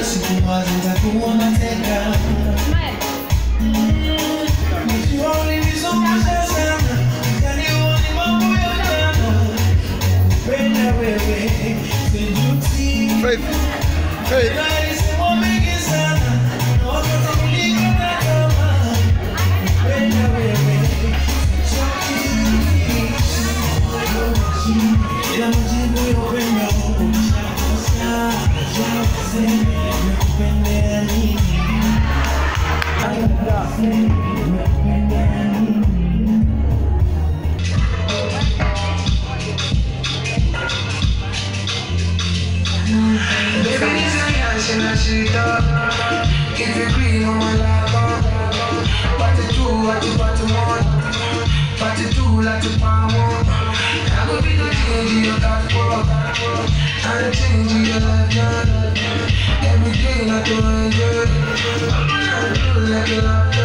sikuwazi nitakuwa mateka. Nikioni nizungusha sana, kanioni mambo ya ujana. Kupenda wewe, sijuti. Faith. Nalisema mengi sana, na wakati kulikata kama. Kupenda wewe, sijuti. Ila majibu ya upendo, ukishakosa, nimekupendea nini? If you agree on my life, but you do what you want, but you do like you want. I will be the change your life for, and change your life. Every day I do enjoy, I'm gonna do like you love.